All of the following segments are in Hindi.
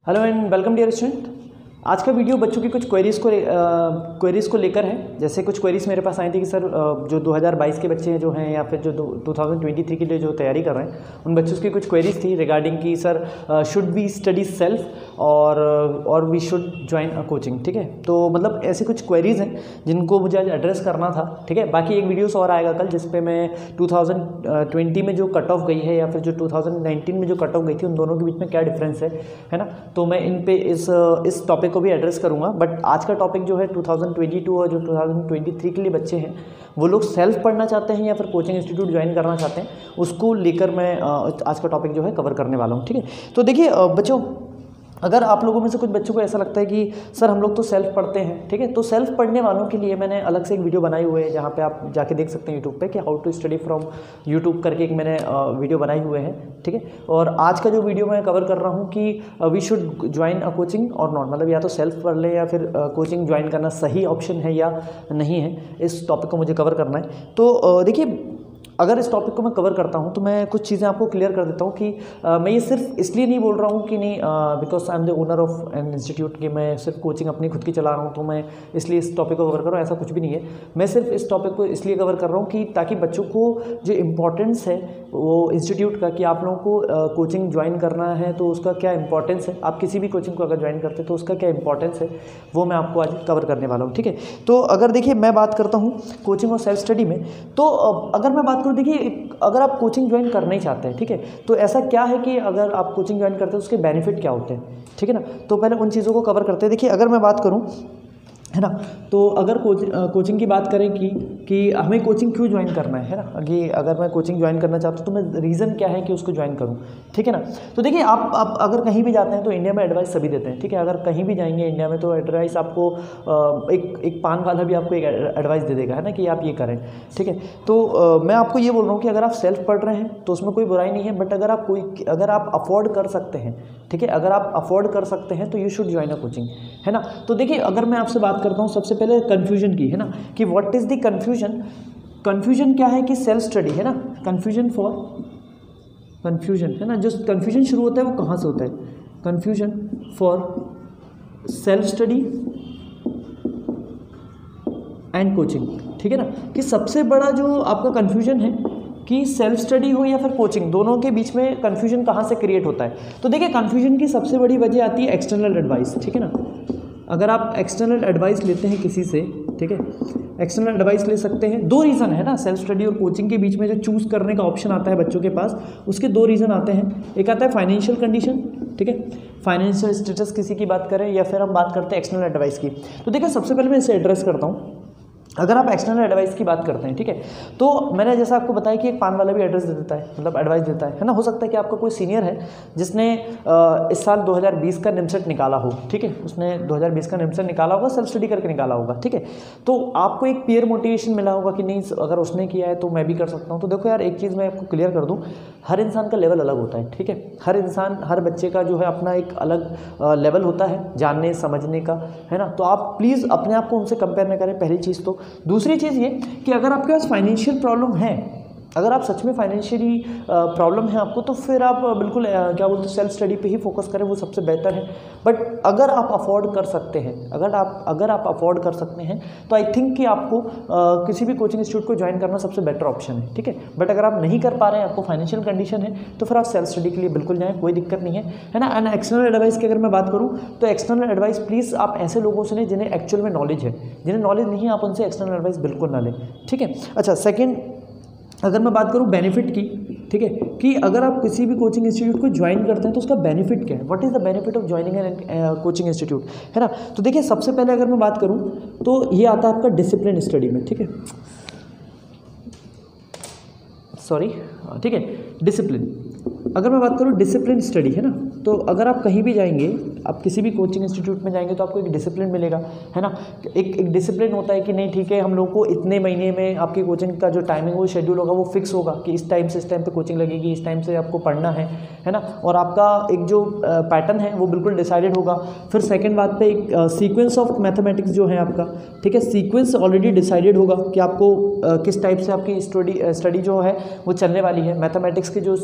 Hello and welcome dear student. आज का वीडियो बच्चों की कुछ क्वेरीज़ को लेकर है। जैसे कुछ क्वेरीज़ मेरे पास आई थी कि सर जो 2022 के बच्चे जो हैं या फिर जो 2023 के लिए जो तैयारी कर रहे हैं उन बच्चों की कुछ क्वेरीज़ थी रिगार्डिंग कि sir should we study self और we should join a coaching. ठीक है, तो मतलब ऐसी कुछ क्वेरीज़ हैं जिनको मुझे आज एड्रेस करना था। ठीक है, बाकी एक वीडियोस और आएगा कल जिस पे मैं 2020 में जो कट ऑफ गई है या फिर जो 2019 में जो कट ऑफ गई थी उन दोनों के बीच में क्या डिफरेंस है ना, तो मैं इन पे इस टॉपिक को भी एड्रेस करूंगा। बट आज का टॉपिक जो है 2022 और जो 2023 के लिए बच्चे हैं वो लोग सेल्फ पढ़ना चाहते हैं या फिर कोचिंग इंस्टीट्यूट ज्वाइन करना चाहते हैं, उसको लेकर मैं आज का टॉपिक जो है कवर करने वाला हूँ। ठीक है, तो देखिए बच्चों, अगर आप लोगों में से कुछ बच्चों को ऐसा लगता है कि सर हम लोग तो सेल्फ पढ़ते हैं, ठीक है, तो सेल्फ पढ़ने वालों के लिए मैंने अलग से एक वीडियो बनाई हुई है जहाँ पे आप जाके देख सकते हैं यूट्यूब पे कि how to study from YouTube करके एक मैंने वीडियो बनाई हुए है। ठीक है, और आज का जो वीडियो मैं कवर कर रहा हूँ कि we should join a coaching और नॉट, मतलब या तो सेल्फ पढ़ ले या फिर कोचिंग ज्वाइन करना सही ऑप्शन है या नहीं है, इस टॉपिक को मुझे कवर करना है। तो देखिए, अगर इस टॉपिक को मैं कवर करता हूं तो मैं कुछ चीज़ें आपको क्लियर कर देता हूं कि मैं ये सिर्फ इसलिए नहीं बोल रहा हूं कि नहीं because I am the owner of an institute कि मैं सिर्फ कोचिंग अपनी खुद की चला रहा हूं तो मैं इसलिए इस टॉपिक को कवर कर रहा हूं, ऐसा कुछ भी नहीं है। मैं सिर्फ इस टॉपिक को इसलिए कवर कर रहा हूं कि ताकि बच्चों को जो इम्पोर्टेंस है वो इंस्टीट्यूट का, कि आप लोगों को कोचिंग ज्वाइन करना है तो उसका क्या इंपॉर्टेंस है, आप किसी भी कोचिंग को अगर ज्वाइन करते हैं तो उसका क्या इंपॉर्टेंस है वो मैं आपको आज कवर करने वाला हूँ। ठीक है, तो अगर देखिए मैं बात करता हूँ कोचिंग और सेल्फ स्टडी में, तो अगर मैं बात करूँ, देखिए अगर आप कोचिंग ज्वाइन करना ही चाहते हैं, ठीक है, तो ऐसा क्या है कि अगर आप कोचिंग ज्वाइन करते हैं उसके बेनिफिट क्या होते हैं, ठीक है ना, तो पहले उन चीज़ों को कवर करते हैं। देखिए अगर मैं बात करूं, है ना, तो अगर कोचिंग की बात करें कि हमें कोचिंग क्यों ज्वाइन करना है ना, कि अगर मैं कोचिंग ज्वाइन करना चाहता हूँ तो मैं रीज़न क्या है कि उसको ज्वाइन करूँ, ठीक है ना। तो देखिए आप अगर कहीं भी जाते हैं तो इंडिया में एडवाइस सभी देते हैं, ठीक है, अगर कहीं भी जाएंगे इंडिया में तो एडवाइस आपको एक पान वाला भी आपको एक एडवाइस दे देगा, है ना, कि आप ये करें। ठीक है, तो मैं आपको ये बोल रहा हूँ कि अगर आप सेल्फ पढ़ रहे हैं तो उसमें कोई बुराई नहीं है, बट अगर आप अफोर्ड कर सकते हैं, ठीक है, अगर आप अफोर्ड कर सकते हैं तो you should join a coaching, है ना। तो देखिए अगर मैं आपसे बात करता हूँ सबसे पहले कन्फ्यूजन की, है ना, कि व्हाट इज़ द कन्फ्यूजन क्या है कि सेल्फ स्टडी, है ना, कन्फ्यूजन है ना, जो कन्फ्यूजन शुरू होता है वो कहाँ से होता है, confusion for self study and coaching, ठीक है ना, कि सबसे बड़ा जो आपका कन्फ्यूजन है कि सेल्फ स्टडी हो या फिर कोचिंग, दोनों के बीच में कन्फ्यूजन कहाँ से क्रिएट होता है। तो देखिए कन्फ्यूजन की सबसे बड़ी वजह आती है एक्सटर्नल एडवाइस, ठीक है ना। अगर आप एक्सटर्नल एडवाइस लेते हैं किसी से, ठीक है, एक्सटर्नल एडवाइस ले सकते हैं। दो रीज़न है ना, सेल्फ स्टडी और कोचिंग के बीच में जो चूज़ करने का ऑप्शन आता है बच्चों के पास, उसके दो रीज़न आते हैं। एक आता है फाइनेंशियल कंडीशन, ठीक है, फाइनेंशियल स्टेटस किसी की बात करें या फिर हम बात करते हैं एक्सटर्नल एडवाइस की। तो देखिए सबसे पहले मैं इसे एड्रेस करता हूँ। अगर आप एक्सटर्नल एडवाइस की बात करते हैं, ठीक है, तो मैंने जैसा आपको बताया कि एक पान वाला भी एड्रेस दे देता है, मतलब एडवाइस देता है ना। हो सकता है कि आपका कोई सीनियर है जिसने इस साल 2020 का निमसेट निकाला हो, ठीक है, उसने 2020 का निमसेट निकाला होगा, सेल्फ स्टडी करके निकाला होगा, ठीक है, तो आपको एक पीयर मोटिवेशन मिला होगा कि नहीं अगर उसने किया है तो मैं भी कर सकता हूँ। तो देखो यार, एक चीज़ मैं आपको क्लियर कर दूँ, हर इंसान का लेवल अलग होता है, ठीक है, हर बच्चे का जो है अपना एक अलग लेवल होता है जानने समझने का, है ना। तो आप प्लीज़ अपने आप को उनसे कंपेयर न करें, पहली चीज़। तो दूसरी चीज़ ये कि अगर आपके पास फाइनेंशियल प्रॉब्लम है, अगर आप सच में फाइनेंशियली प्रॉब्लम है आपको, तो फिर आप बिल्कुल क्या बोलते हैं सेल्फ स्टडी पे ही फोकस करें, वो सबसे बेहतर है। बट अगर आप अफोर्ड कर सकते हैं, अगर आप अफोर्ड कर सकते हैं तो आई थिंक कि आपको किसी भी कोचिंग इंस्टीट्यूट को ज्वाइन करना सबसे बेटर ऑप्शन है, ठीक है। बट अगर आप नहीं कर पा रहे हैं, आपको फाइनेंशियल कंडीशन है, तो फिर आप सेल्फ स्टडी के लिए बिल्कुल जाएँ, कोई दिक्कत नहीं है ना। एंड एक्सटर्नल एडवाइस की अगर मैं बात करूँ तो एक्सटर्नल एडवाइस प्लीज़ आप ऐसे लोगों से लें जिन्हें एक्चुअल में नॉलेज है, जिन्हें नॉलेज नहीं है आप उनसे एक्सटर्नल एडवाइस बिल्कुल ना लें, ठीक है। अच्छा, सेकेंड अगर मैं बात करूं बेनिफिट की, ठीक है, कि अगर आप किसी भी कोचिंग इंस्टीट्यूट को ज्वाइन करते हैं तो उसका बेनिफिट क्या है, what is the benefit of joining an coaching institute, है ना। तो देखिए सबसे पहले अगर मैं बात करूं तो ये आता है आपका डिसिप्लिन स्टडी में, ठीक है, ठीक है, डिसिप्लिन। अगर मैं बात करूँ डिसिप्लिन स्टडी, है ना, तो अगर आप कहीं भी जाएंगे, आप किसी भी कोचिंग इंस्टीट्यूट में जाएंगे तो आपको एक डिसिप्लिन मिलेगा, है ना। एक डिसिप्लिन होता है कि नहीं ठीक है, हम लोग को इतने महीने में आपकी कोचिंग का जो टाइमिंग वो शेड्यूल होगा वो फिक्स होगा कि इस टाइम से इस टाइम पे कोचिंग लगेगी, इस टाइम से आपको पढ़ना है ना, और आपका एक जो पैटर्न है वो बिल्कुल डिसाइडेड होगा। फिर सेकेंड बात पे एक सीक्वेंस ऑफ मैथमेटिक्स जो है आपका, ठीक है, सीक्वेंस ऑलरेडी डिसाइडेड होगा कि आपको किस टाइप से आपकी स्टडी जो है वो चलने वाली है। मैथमेटिक्स के जो चैप्टर्स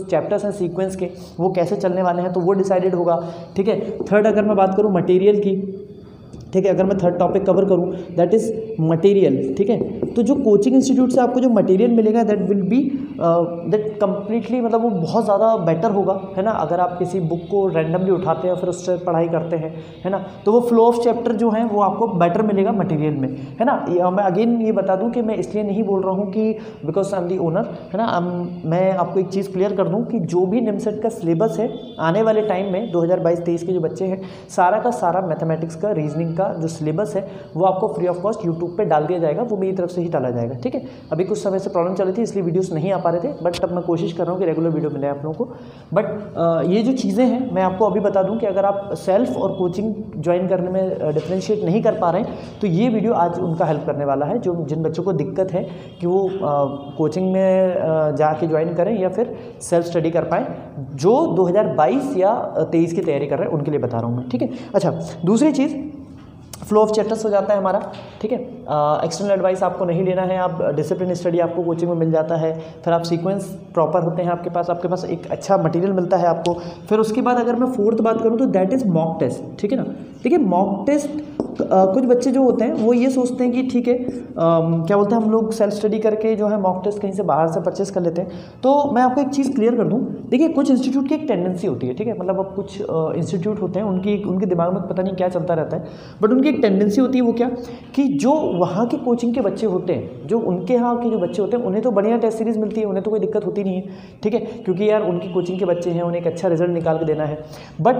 हैं सीक्वेंस के, वो कैसे चलने वाले हैं, तो वो डिसाइडेड होगा। ठीक है, थर्ड अगर मैं बात करूँ मटेरियल की, ठीक है, अगर मैं थर्ड टॉपिक कवर करूं दैट इज़ मटेरियल। ठीक है, तो जो कोचिंग इंस्टीट्यूट से आपको जो मटेरियल मिलेगा that will be that completely मतलब वो बहुत ज़्यादा बेटर होगा, है ना। अगर आप किसी बुक को रैंडमली उठाते हैं फिर उससे पढ़ाई करते हैं, है ना, तो वो फ्लो ऑफ चैप्टर जो है वो आपको बेटर मिलेगा मटेरियल में, है ना। मैं अगेन ये बता दूं कि मैं इसलिए नहीं बोल रहा हूँ कि because I am the owner, है ना। मैं आपको एक चीज़ क्लियर कर दूँ कि जो भी निमसेट का सिलेबस है आने वाले टाइम में 2022-23 के जो बच्चे हैं, सारा का सारा मैथमेटिक्स का, रीजनिंग का जो सिलेबस है वो आपको फ्री ऑफ कॉस्ट यूट्यूब पे डाल दिया जाएगा, वो मेरी तरफ से ही डाला जाएगा। ठीक है, अभी कुछ समय से प्रॉब्लम चल रही थी इसलिए वीडियोस नहीं आ पा रहे थे, बट अब मैं कोशिश कर रहा हूँ कि रेगुलर वीडियो मिले आप लोगों को। बट ये जो चीज़ें हैं मैं आपको अभी बता दूँ कि अगर आप सेल्फ और कोचिंग ज्वाइन करने में डिफ्रेंशिएट नहीं कर पा रहे हैं तो ये वीडियो आज उनका हेल्प करने वाला है, जो जिन बच्चों को दिक्कत है कि वो कोचिंग में जाके ज्वाइन करें या फिर सेल्फ स्टडी कर पाएँ, जो 2022 या 23 की तैयारी कर रहे हैं उनके लिए बता रहा हूँ मैं। ठीक है, अच्छा दूसरी चीज़ फ्लो ऑफ चैप्टर्स हो जाता है हमारा। ठीक है, एक्सटर्नल एडवाइस आपको नहीं लेना है, आप डिसिप्लिन स्टडी आपको कोचिंग में मिल जाता है, फिर आप सीक्वेंस प्रॉपर होते हैं आपके पास एक अच्छा मटेरियल मिलता है आपको। फिर उसके बाद अगर मैं फोर्थ बात करूँ तो दैट इज़ मॉक टेस्ट। ठीक है ना, ठीक है, मॉक टेस्ट कुछ बच्चे जो होते हैं वो ये सोचते हैं कि ठीक है क्या बोलते हैं हम लोग सेल्फ स्टडी करके जो है मॉक टेस्ट कहीं से बाहर से परचेस कर लेते हैं। तो मैं आपको एक चीज़ क्लियर कर दूं, देखिए कुछ इंस्टीट्यूट की एक टेंडेंसी होती है, ठीक है, मतलब अब कुछ इंस्टीट्यूट होते हैं उनके दिमाग में पता नहीं क्या चलता रहता है, बट उनकी एक टेंडेंसी होती है वो क्या कि जो वहाँ के कोचिंग के बच्चे होते हैं, जो उनके यहाँ के जो बच्चे होते हैं उन्हें तो बढ़िया टेस्ट सीरीज़ मिलती है, उन्हें तो कोई दिक्कत होती नहीं है। ठीक है, क्योंकि यार उनकी कोचिंग के बच्चे हैं, उन्हें एक अच्छा रिजल्ट निकाल के देना है। बट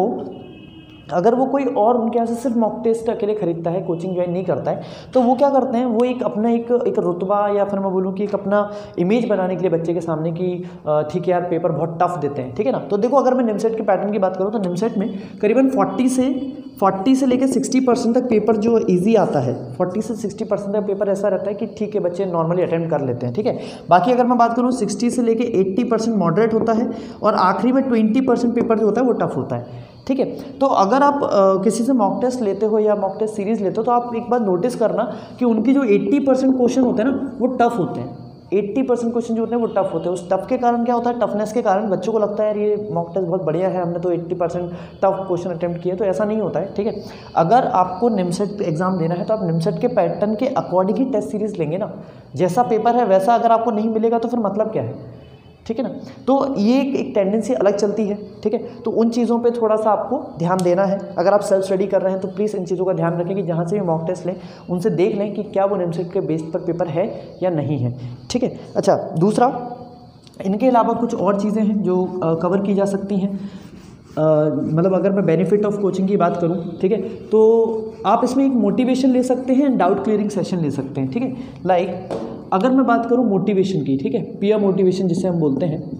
अगर वो कोई और उनके यहाँ से सिर्फ मॉक टेस्ट अकेले खरीदता है, कोचिंग ज्वाइन नहीं करता है, तो वो क्या करते हैं, वो एक अपना एक रुतबा या फिर मैं बोलूँ कि एक अपना इमेज बनाने के लिए बच्चे के सामने कि ठीक है यार पेपर बहुत टफ देते हैं। ठीक है ना, तो देखो अगर मैं निमसेट के पैटर्न की बात करूँ तो निमसेट में करीबन 40 से लेकर 60% तक पेपर जो इजी आता है, 40 से 60% तक पेपर ऐसा रहता है कि ठीक है बच्चे नॉर्मली अटेम्प्ट कर लेते हैं। ठीक है, बाकी अगर मैं बात करूँ 60 से लेकर 80% मॉडरेट होता है और आखिरी में 20% पेपर जो होता है वो टफ होता है। ठीक है, तो अगर आप किसी से मॉक टेस्ट लेते हो या मॉक टेस्ट सीरीज़ लेते हो तो आप एक बार नोटिस करना कि उनकी जो 80% क्वेश्चन होते हैं ना वो टफ होते हैं। 80% क्वेश्चन जो होते हैं वो टफ होते हैं। उस टफ के कारण क्या होता है, टफनेस के कारण बच्चों को लगता है यार ये मॉक टेस्ट बहुत बढ़िया है, हमने तो 80% टफ क्वेश्चन अटेम्प्ट किए, तो ऐसा नहीं होता है। ठीक है, अगर आपको निमसेट एग्जाम देना है तो आप निमसेट के पैटर्न के अकॉर्डिंग ही टेस्ट सीरीज़ लेंगे ना, जैसा पेपर है वैसा अगर आपको नहीं मिलेगा तो फिर मतलब क्या है। ठीक है ना, तो ये एक टेंडेंसी अलग चलती है। ठीक है, तो उन चीज़ों पे थोड़ा सा आपको ध्यान देना है। अगर आप सेल्फ स्टडी कर रहे हैं तो प्लीज़ इन चीज़ों का ध्यान रखें कि जहाँ से भी मॉक टेस्ट लें उनसे देख लें कि क्या वो निमसेट के बेस पर पेपर है या नहीं है। ठीक है, अच्छा दूसरा, इनके अलावा कुछ और चीज़ें हैं जो कवर की जा सकती हैं। मतलब अगर मैं बेनिफिट ऑफ कोचिंग की बात करूं, ठीक है, तो आप इसमें एक मोटिवेशन ले सकते हैं, डाउट क्लियरिंग सेशन ले सकते हैं। ठीक है, लाइक अगर मैं बात करूं मोटिवेशन की, ठीक है, पीयर मोटिवेशन जिसे हम बोलते हैं,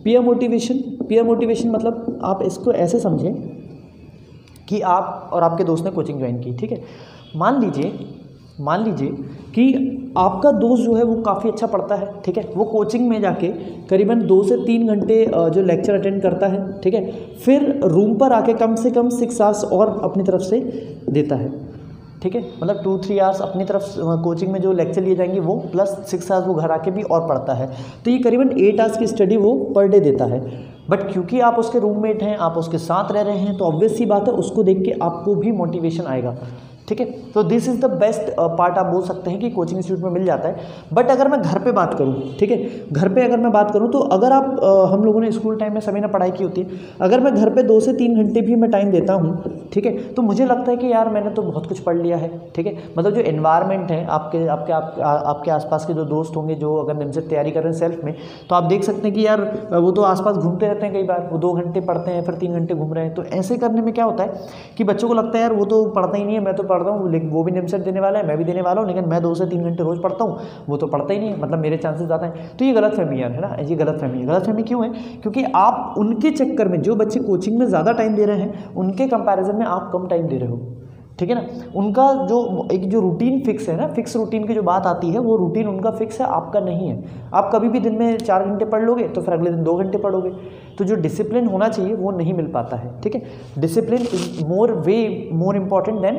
पीयर मोटिवेशन मतलब आप इसको ऐसे समझें कि आप और आपके दोस्त ने कोचिंग ज्वाइन की। ठीक है, मान लीजिए कि आपका दोस्त जो है वो काफ़ी अच्छा पढ़ता है। ठीक है, वो कोचिंग में जाके करीबन 2 से 3 घंटे जो लेक्चर अटेंड करता है। ठीक है, फिर रूम पर आके कम से कम 6 आवर्स और अपनी तरफ से देता है। ठीक है, मतलब 2-3 आवर्स अपनी तरफ कोचिंग में जो लेक्चर लिए जाएंगे वो प्लस 6 आवर्स वो घर आके भी और पढ़ता है, तो ये करीबन 8 आवर्स की स्टडी वो पर डे देता है। बट क्योंकि आप उसके रूममेट हैं, आप उसके साथ रह रहे हैं, तो ऑब्वियस सी बात है उसको देख के आपको भी मोटिवेशन आएगा। ठीक है, तो this is the best part आप बोल सकते हैं कि कोचिंग इंस्टीट्यूट में मिल जाता है। बट अगर मैं घर पे बात करूं, ठीक है, घर पे अगर मैं बात करूं तो अगर आप हम लोगों ने स्कूल टाइम में सभी ने पढ़ाई की होती है, अगर मैं घर पे 2 से 3 घंटे भी मैं टाइम देता हूं, ठीक है, तो मुझे लगता है कि यार मैंने तो बहुत कुछ पढ़ लिया है। ठीक है, मतलब जो एनवायरनमेंट है आपके आसपास के जो दोस्त होंगे जो अगर निमसेट तैयारी कर रहे हैं सेल्फ में, तो आप देख सकते हैं कि यार वो तो आसपास घूमते रहते हैं, कई बार वो 2 घंटे पढ़ते हैं फिर 3 घंटे घूम रहे हैं। तो ऐसे करने में क्या होता है कि बच्चों को लगता है यार वो तो पढ़ता ही नहीं है, मैं तो पढ़ता हूँ, लेकिन वो भी निमसेट देने वाला है, मैं भी देने वाला हूँ, लेकिन मैं 2 से 3 घंटे रोज पढ़ता हूँ, वो तो पढ़ता ही नहीं है, मतलब मेरे चांसेस ज़्यादा हैं। तो ये गलत फहमी है ना, ये गलत फहमी क्यों है, क्योंकि आप उनके चक्कर में, जो बच्चे कोचिंग में ज़्यादा टाइम दे रहे हैं उनके कंपैरिजन में आप कम टाइम दे रहे हो। ठीक है ना, उनका जो रूटीन फिक्स है ना, फिक्स रूटीन की जो बात आती है वो रूटीन उनका फिक्स है, आपका नहीं है। आप कभी भी दिन में 4 घंटे पढ़ लोगे तो फिर अगले दिन 2 घंटे पढ़ोगे, तो जो डिसिप्लिन होना चाहिए वो नहीं मिल पाता है। ठीक है, discipline is more important than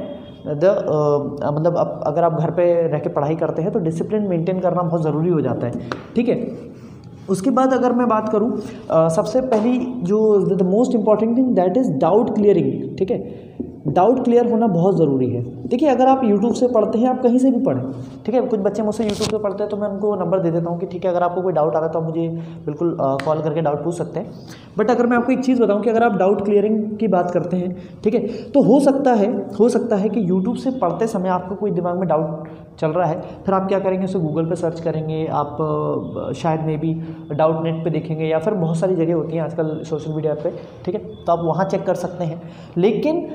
मतलब अगर आप घर पे रह के पढ़ाई करते हैं तो डिसिप्लिन मेंटेन करना बहुत ज़रूरी हो जाता है। ठीक है, उसके बाद अगर मैं बात करूँ सबसे पहली जो the most important thing that is doubt clearing. ठीक है, डाउट क्लियर होना बहुत ज़रूरी है। देखिए अगर आप यूट्यूब से पढ़ते हैं, आप कहीं से भी पढ़ें, ठीक है, कुछ बच्चे मुझसे यूट्यूब से पढ़ते हैं तो मैं उनको नंबर दे देता हूँ कि ठीक है अगर आपको कोई डाउट आ रहा है तो आप मुझे बिल्कुल कॉल करके डाउट पूछ सकते हैं। बट अगर मैं आपको एक चीज़ बताऊँ कि अगर आप डाउट क्लियरिंग की बात करते हैं, ठीक है, तो हो सकता है कि यूट्यूब से पढ़ते समय आपको कोई दिमाग में डाउट चल रहा है, फिर आप क्या करेंगे, उसे गूगल पे सर्च करेंगे, आप शायद मे बी डाउट नेट पे देखेंगे या फिर बहुत सारी जगह होती हैं आजकल सोशल मीडिया पे, ठीक है, तो आप वहाँ चेक कर सकते हैं। लेकिन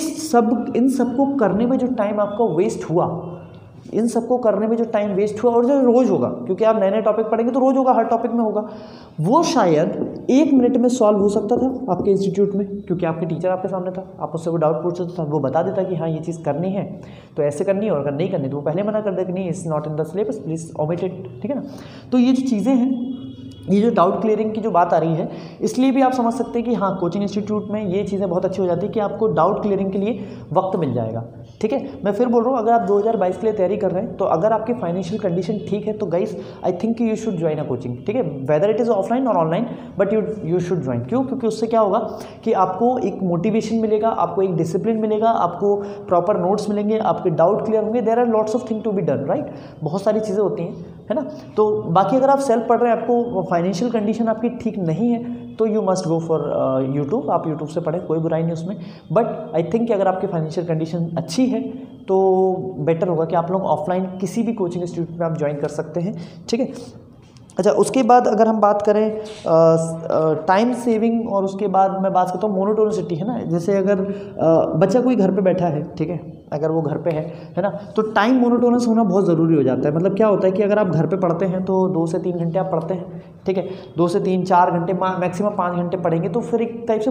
इन सब को करने में जो टाइम आपका वेस्ट हुआ, इन सबको करने में जो टाइम वेस्ट हुआ और जो रोज़ होगा, क्योंकि आप नए नए टॉपिक पढ़ेंगे तो रोज़ होगा, हर टॉपिक में होगा, वो शायद 1 मिनट में सॉल्व हो सकता था आपके इंस्टीट्यूट में, क्योंकि आपके टीचर आपके सामने था, आप उससे वो डाउट पूछ सकते था, वो बता देता कि हाँ ये चीज़ करनी है तो ऐसे करनी है, और अगर नहीं करनी तो वो पहले मना कर दे कि नहीं it's not in the syllabus, please omit it. ठीक है ना, तो ये जो चीज़ें हैं, ये जो डाउट क्लियरिंग की जो बात आ रही है, इसलिए भी आप समझ सकते हैं कि हाँ कोचिंग इंस्टीट्यूट में ये चीज़ें बहुत अच्छी हो जाती है कि आपको डाउट क्लियरिंग के लिए वक्त मिल जाएगा। ठीक है, मैं फिर बोल रहा हूँ, अगर आप 2022 के लिए तैयारी कर रहे हैं तो अगर आपकी फाइनेंशियल कंडीशन ठीक है तो guys I think you should join a coaching. ठीक है, वेदर इट इज़ ऑफलाइन और online, but you should join. क्यों? क्योंकि उससे क्या होगा कि आपको एक मोटिवेशन मिलेगा, आपको एक डिसिप्लिन मिलेगा, आपको प्रॉपर नोट्स मिलेंगे, आपके डाउट क्लियर होंगे, there are lots of thing to be done, right, बहुत सारी चीज़ें होती हैं, है ना। तो बाकी अगर आप सेल्फ पढ़ रहे हैं, आपको फाइनेंशियल कंडीशन आपकी ठीक नहीं है तो you must go for YouTube, आप यूट्यूब से पढ़ें, कोई बुराई नहीं उसमें। बट आई थिंक कि अगर आपकी फाइनेंशियल कंडीशन अच्छी है तो बेटर होगा कि आप लोग ऑफलाइन किसी भी कोचिंग इंस्टीट्यूट में आप ज्वाइन कर सकते हैं। ठीक है, अच्छा, उसके बाद अगर हम बात करें टाइम सेविंग, और उसके बाद मैं बात करता हूँ मोनोटोनिसिटी, है ना। जैसे अगर बच्चा कोई घर पे बैठा है, ठीक है, अगर वो घर पे है ना, तो टाइम मोनोटोनस होना बहुत ज़रूरी हो जाता है। मतलब क्या होता है कि अगर आप घर पे पढ़ते हैं तो 2 से 3 घंटे आप पढ़ते हैं, ठीक है, 2 से 3 4 घंटे, मैक्सिमम 5 घंटे पढ़ेंगे तो फिर एक टाइप से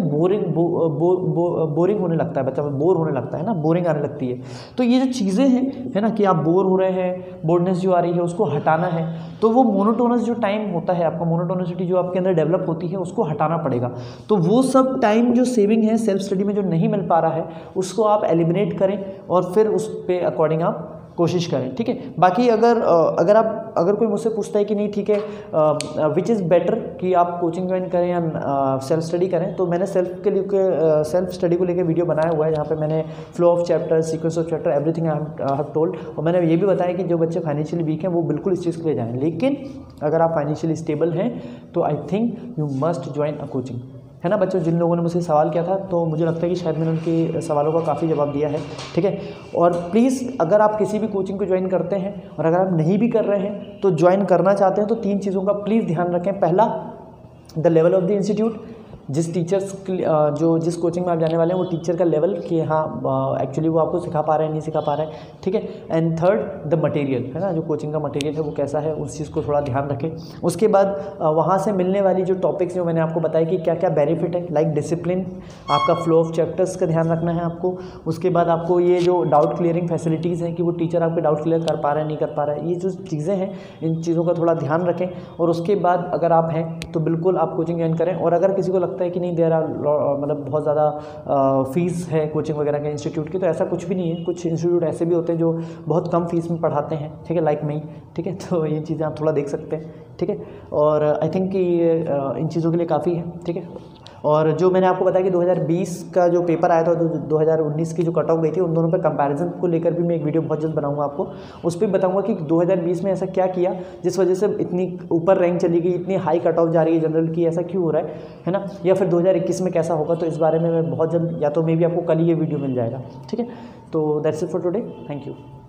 बोरिंग होने लगता है, बच्चा बोर होने लगता है ना, बोरिंग आने लगती है। तो ये जो चीज़ें हैं, है ना, कि आप बोर हो रहे हैं, बोर्डनेस जो आ रही है उसको हटाना है, तो वो मोनोटोनस जो टाइम होता है आपका, मोनोटोनिसिटी जो आपके अंदर डेवलप होती है उसको हटाना पड़ेगा। तो वो सब टाइम जो सेविंग है सेल्फ स्टडी में जो नहीं मिल पा रहा है उसको आप एलिमिनेट करें और फिर उस पे अकॉर्डिंग आप कोशिश करें। ठीक है, बाकी अगर कोई मुझसे पूछता है कि नहीं ठीक है विच इज़ बेटर कि आप कोचिंग ज्वाइन करें या सेल्फ स्टडी करें, तो मैंने सेल्फ स्टडी को लेकर वीडियो बनाया हुआ है जहाँ पे मैंने flow of chapter, sequence of chapter, everything I have told, और मैंने ये भी बताया कि जो बच्चे फाइनेंशियली वीक हैं वो बिल्कुल इस चीज़ के लिए जाएँ। लेकिन अगर आप फाइनेंशियली स्टेबल हैं तो I think you must join a coaching, है ना बच्चों। जिन लोगों ने मुझसे सवाल किया था तो मुझे लगता है कि शायद मैंने उनके सवालों का काफ़ी जवाब दिया है। ठीक है, और प्लीज़ अगर आप किसी भी कोचिंग को ज्वाइन करते हैं और अगर आप नहीं भी कर रहे हैं तो ज्वाइन करना चाहते हैं तो 3 चीज़ों का प्लीज़ ध्यान रखें। पहला, the level of the institute, जिस जिस कोचिंग में आप जाने वाले हैं वो टीचर का लेवल कि हाँ एक्चुअली वो आपको सिखा पा रहे हैं नहीं सिखा पा रहे हैं। ठीक है, एंड थर्ड द मटेरियल, है ना, जो कोचिंग का मटेरियल है वो कैसा है, उस चीज़ को थोड़ा ध्यान रखें। उसके बाद वहाँ से मिलने वाली जो टॉपिक्स जो मैंने आपको बताया कि क्या क्या बेनिफिट है, लाइक डिसिप्लिन, आपका फ्लो ऑफ चैप्टर्स का ध्यान रखना है आपको। उसके बाद आपको ये जो डाउट क्लियरिंग फैसिलिटीज़ हैं कि वो टीचर आपके डाउट क्लियर कर पा रहे हैं नहीं कर पा रहे हैं, ये जो चीज़ें हैं इन चीज़ों का थोड़ा ध्यान रखें। और उसके बाद अगर आप हैं तो बिल्कुल आप कोचिंग ज्वाइन करें। और अगर किसी को लगता है कि नहीं देर आर मतलब बहुत ज़्यादा फ़ीस है कोचिंग वगैरह के इंस्टीट्यूट की, तो ऐसा कुछ भी नहीं है। कुछ इंस्टीट्यूट ऐसे भी होते हैं जो बहुत कम फीस में पढ़ाते हैं, ठीक है, लाइक मी। ठीक है, तो ये चीज़ें आप थोड़ा देख सकते हैं। ठीक है, और आई थिंक कि इन चीज़ों के लिए काफ़ी है। ठीक है, और जो मैंने आपको बताया कि 2020 का जो पेपर आया था, 2019 की जो कट ऑफ गई थी, उन दोनों पे कंपैरिजन को लेकर भी मैं एक वीडियो बहुत जल्द बनाऊंगा आपको। उस पर बताऊंगा कि 2020 में ऐसा क्या किया जिस वजह से इतनी ऊपर रैंक चली गई, इतनी हाई कट ऑफ जा रही है जनरल की, ऐसा क्यों हो रहा है ना, या फिर 2021 में कैसा होगा। तो इस बारे में मैं बहुत जल्द, या तो मे भी आपको कल ही ये वीडियो मिल जाएगा। ठीक है, तो that's it for today, thank you.